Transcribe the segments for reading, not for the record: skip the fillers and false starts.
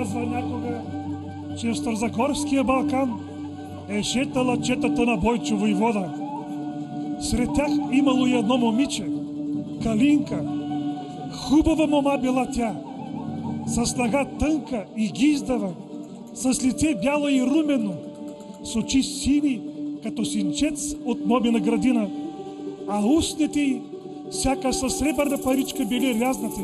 казва някога, че в Старозагорския Балкан е шетала четата на Бойчо войвода. Сред тях имало и едно момиче, Калинка. Хубава мома била тя, с нога тънка и гиздава, с лице бяло и румено, с очи сини, като синчец от мобина градина, а устните й сякаш със сребърна паричка били рязнати.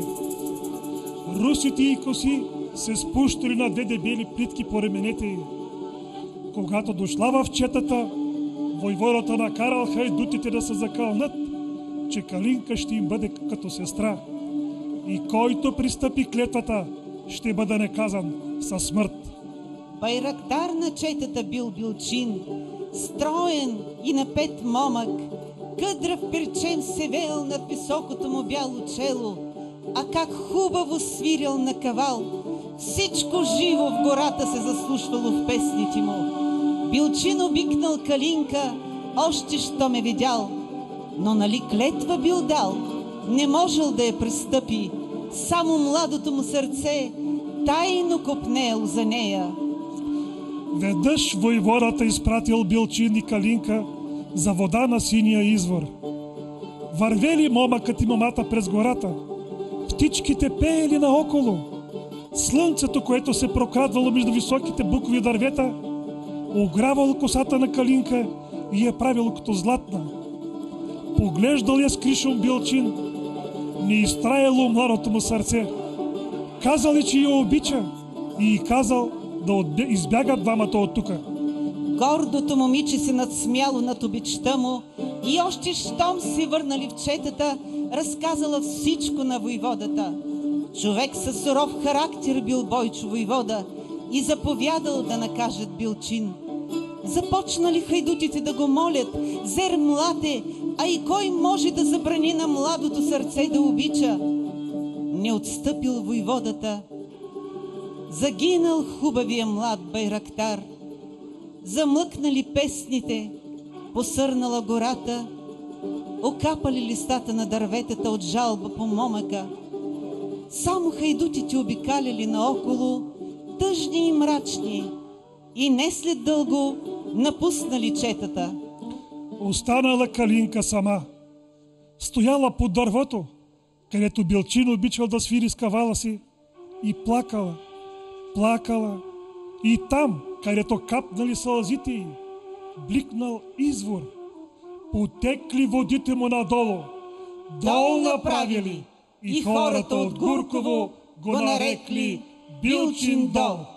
Русите й коси се спущали на две дебели плитки по ременете й. Когато дошла в четата, войводата накарал хайдутите да се закълнат, че Калинка ще им бъде като сестра. И който пристъпи клетвата, ще бъде наказан със смърт. Байрактар на четата бил Билчин, строен и напет момък, къдрав перчем се веял над високото му бяло чело, а как хубаво свирил на кавал, всичко живо в гората се заслушвало в песните му. Билчин обикнал Калинка, още що ме видял, но нали клетва бил дал, не можел да я престъпи, само младото му сърце тайно копнеел за нея. Веднъж войводата изпратил Билчин и Калинка за вода на синия извор. Вървели момъкът и момата през гората, птичките пеели наоколо. Слънцето, което се прокрадвало между високите букови дървета, огрявало косата на Калинка и я правило като златна. Поглеждал я с кришом Билчин, не изтраяло младото му сърце. Казал ли, че я обича, и казал да избягат двамата от тука. Гордото момиче се надсмяло над обичта му и още щом се върнали в четата, разказала всичко на войводата. Човек със суров характер бил Бойчо войвода и заповядал да накажат Билчин. Започнали хайдутите да го молят: зер млате, а и кой може да забрани на младото сърце да обича? Не отстъпил войводата. Загинал хубавия млад байрактар. Замлъкнали песните, посърнала гората, окапали листата на дърветата от жалба по момъка. Само хайдутите обикаляли наоколо, тъжни и мрачни, и не след дълго напуснали четата. Останала Калинка сама. Стояла под дървото, където Билчин обичал да свири с кавала си, и плакала, плакала. И там, където капнали сълзите й, бликнал извор. Потекли водите му надолу, дол направили, и хората от Гурково го нарекли Билчин дол.